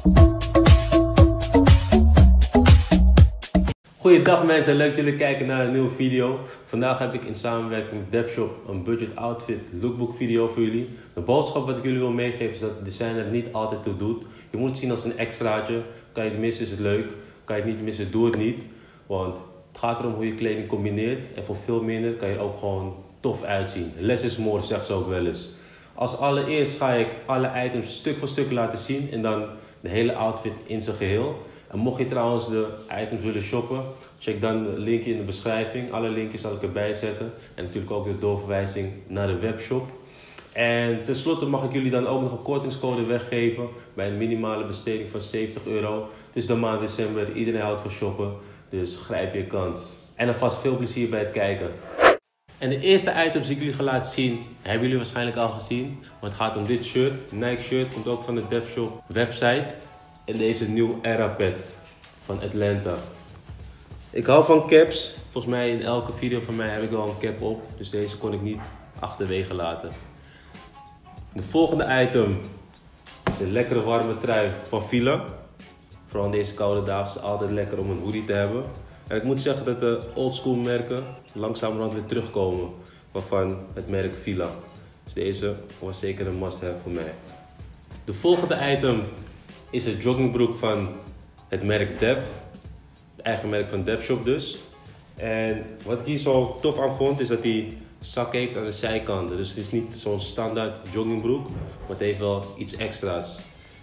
Goeiedag mensen, leuk dat jullie kijken naar een nieuwe video. Vandaag heb ik in samenwerking met DevShop een budget outfit lookbook video voor jullie. De boodschap wat ik jullie wil meegeven is dat de designer er niet altijd toe doet. Je moet het zien als een extraatje. Kan je het missen is het leuk, kan je het niet missen doe het niet. Want het gaat erom hoe je kleding combineert en voor veel minder kan je er ook gewoon tof uitzien. Less is more, zegt ze ook wel eens. Als allereerst ga ik alle items stuk voor stuk laten zien en dan de hele outfit in zijn geheel. En mocht je trouwens de items willen shoppen, check dan de linkje in de beschrijving. Alle linkjes zal ik erbij zetten. En natuurlijk ook de doorverwijzing naar de webshop. En tenslotte mag ik jullie dan ook nog een kortingscode weggeven bij een minimale besteding van €70. Het is de maand december, iedereen houdt van shoppen, dus grijp je kans. En alvast veel plezier bij het kijken. En de eerste items die ik jullie ga laten zien, hebben jullie waarschijnlijk al gezien. Want het gaat om dit shirt. Nike shirt, komt ook van de DevShop website. En deze New Era pet van Atlanta. Ik hou van caps. Volgens mij in elke video van mij heb ik wel een cap op. Dus deze kon ik niet achterwege laten. De volgende item is een lekkere warme trui van Fila. Vooral in deze koude dagen is het altijd lekker om een hoodie te hebben. En ik moet zeggen dat de oldschool merken langzamerhand weer terugkomen. Waarvan het merk Fila. Dus deze was zeker een must-have voor mij. De volgende item is een joggingbroek van het merk Dev. Het eigen merk van DevShop dus. En wat ik hier zo tof aan vond is dat hij zak heeft aan de zijkanten. Dus het is niet zo'n standaard joggingbroek, maar het heeft wel iets extra's.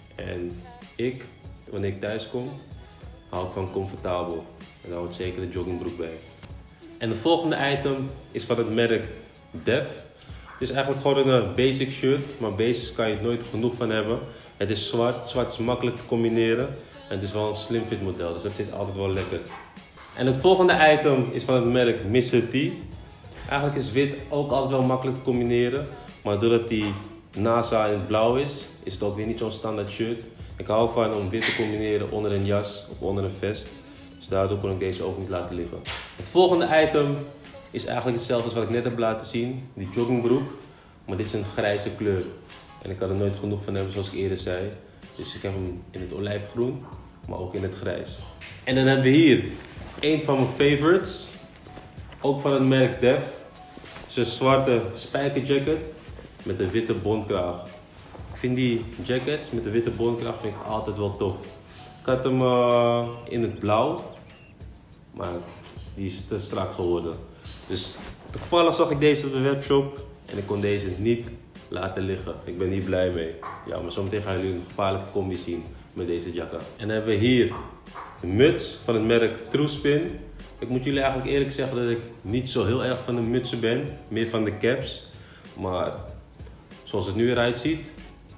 En ik, wanneer ik thuis kom, hou ik van comfortabel. En daar hoort zeker een joggingbroek bij. En de volgende item is van het merk Dev. Het is eigenlijk gewoon een basic shirt, maar basics kan je het nooit genoeg van hebben. Het is zwart, zwart is makkelijk te combineren en het is wel een slim fit model, dus dat zit altijd wel lekker. En het volgende item is van het merk Mr. T. Eigenlijk is wit ook altijd wel makkelijk te combineren, maar doordat die NASA in het blauw is het ook weer niet zo'n standaard shirt. Ik hou van om wit te combineren onder een jas of onder een vest, dus daardoor kon ik deze ook niet laten liggen. Het volgende item is eigenlijk hetzelfde als wat ik net heb laten zien, die joggingbroek, maar dit is een grijze kleur. En ik kan er nooit genoeg van hebben zoals ik eerder zei. Dus ik heb hem in het olijfgroen, maar ook in het grijs. En dan hebben we hier een van mijn favorites. Ook van het merk Dev. Het is een zwarte spijkerjacket met een witte bondkraag. Ik vind die jackets met de witte bondkraag vind ik altijd wel tof. Ik had hem in het blauw, maar die is te strak geworden. Dus toevallig zag ik deze op de webshop en ik kon deze niet laten liggen. Ik ben hier blij mee. Ja, maar zometeen gaan jullie een gevaarlijke combi zien met deze jacka. En dan hebben we hier de muts van het merk Truespin. Ik moet jullie eigenlijk eerlijk zeggen dat ik niet zo heel erg van de mutsen ben. Meer van de caps. Maar zoals het nu eruit ziet,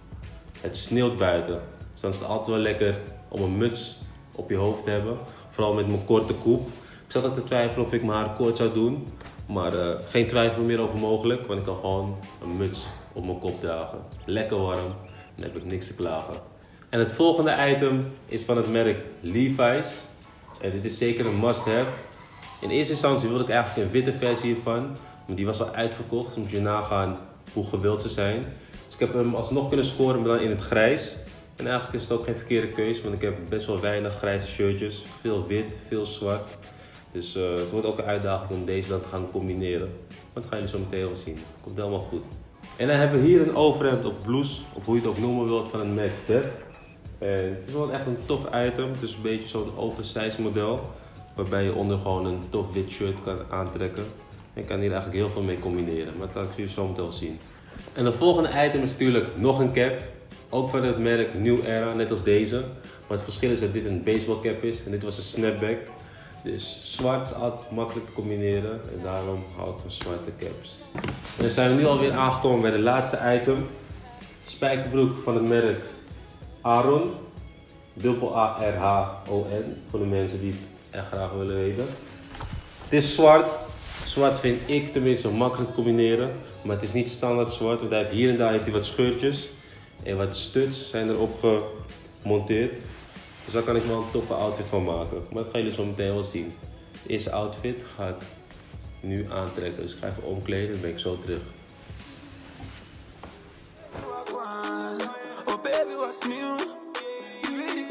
het sneeuwt buiten. Dus dan is het altijd wel lekker om een muts op je hoofd te hebben. Vooral met mijn korte koep. Ik zat al te twijfelen of ik mijn haar kort zou doen. Maar geen twijfel meer over mogelijk, want ik kan gewoon een muts op mijn kop dragen. Lekker warm, dan heb ik niks te klagen. En het volgende item is van het merk Levi's. En dit is zeker een must-have. In eerste instantie wilde ik eigenlijk een witte versie hiervan, maar die was al uitverkocht. Dus moet je nagaan hoe gewild ze zijn. Dus ik heb hem alsnog kunnen scoren, maar dan in het grijs. En eigenlijk is het ook geen verkeerde keus, want ik heb best wel weinig grijze shirtjes. Veel wit, veel zwart. Dus het wordt ook een uitdaging om deze dan te gaan combineren. Maar dat gaan jullie zo meteen wel zien. Komt helemaal goed. En dan hebben we hier een overhemd of blouse, of hoe je het ook noemen wilt, van een merk Dev. En het is wel echt een tof item. Het is een beetje zo'n oversized model. Waarbij je onder gewoon een tof wit shirt kan aantrekken. En je kan hier eigenlijk heel veel mee combineren. Maar dat laat ik jullie zo meteen wel zien. En de volgende item is natuurlijk nog een cap. Ook van het merk New Era, net als deze. Maar het verschil is dat dit een baseball cap is en dit was een snapback. Dus zwart is altijd makkelijk te combineren en daarom hou ik van zwarte caps. En dan zijn we nu alweer aangekomen bij de laatste item. Spijkerbroek van het merk Aron. A-R-H-O-N. Voor de mensen die het echt graag willen weten. Het is zwart. Zwart vind ik tenminste makkelijk te combineren. Maar het is niet standaard zwart, want hier en daar heeft hij wat scheurtjes. En wat studs zijn erop gemonteerd. Dus daar kan ik wel een toffe outfit van maken. Maar dat gaan jullie zo meteen wel zien. De eerste outfit ga ik nu aantrekken. Dus ik ga even omkleden en dan ben ik zo terug. Oh baby, what's new? You really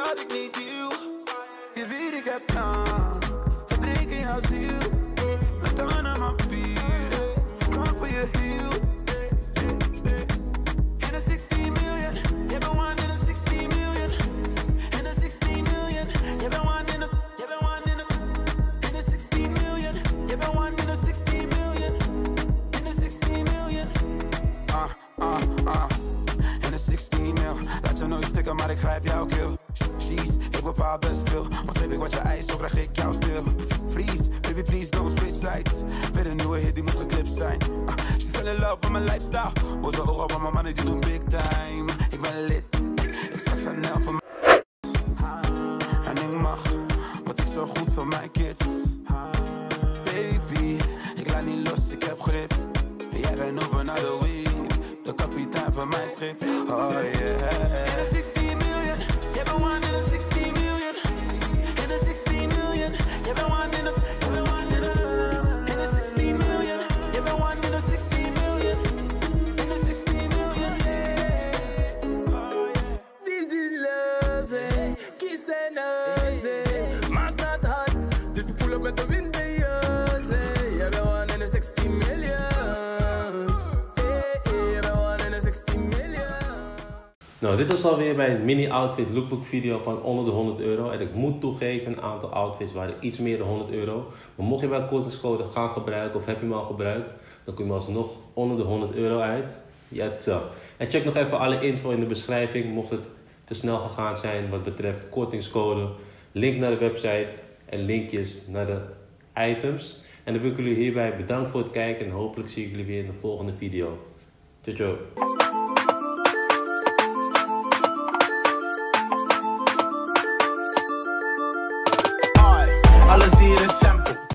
had ik niet nieuw. Je weet ik heb lang verdrinken in jouw ziel. Met dan aan mijn bier, verkoop voor je hiel. In de 16 miljoen, je bent one in de 16 miljoen. In de 16 miljoen, je bent one in de, je bent one in de. In de 16 miljoen, je bent one in de 16 miljoen. In de 16 miljoen. In de 16 mil, laat je nooit stikken, maar ik grijp jouw keel. Jeez, ik bepaal best veel, maar geef ik wat je eist, zo krijg ik jou stil. Freeze, baby please don't switch sides. Weer een nieuwe hit, die moet geklipt zijn. She fell in love with my lifestyle. Boze ogen van mijn mannen, die doen big time. Ik ben lit, ik zag Chanel van mij. En ik mag, wat ik zo goed voor mijn kids. Baby, ik laat niet los, ik heb grip. Jij bent op een other week, de kapitein van mijn schip. Oh yeah. In de 16 miljoen, jij bent one in de 16 miljoen. In de 16 miljoen, jij bent one in de, jij bent one in de. In de 16 miljoen, jij bent one in de 16 miljoen. In de 16 miljoen. This is love, kiss and hugs, maar staat hard, dus ik voel op met de wind bij je. Jij bent one in de 16 miljoen. Nou, dit was alweer mijn mini-outfit lookbook video van onder de 100 euro. En ik moet toegeven, een aantal outfits waren iets meer dan 100 euro. Maar mocht je mijn kortingscode gaan gebruiken of heb je hem al gebruikt, dan kom je alsnog onder de 100 euro uit. Ja, zo. En check nog even alle info in de beschrijving, mocht het te snel gegaan zijn wat betreft kortingscode. Link naar de website en linkjes naar de items. En dan wil ik jullie hierbij bedanken voor het kijken en hopelijk zie ik jullie weer in de volgende video. Ciao, ciao. Alles hier is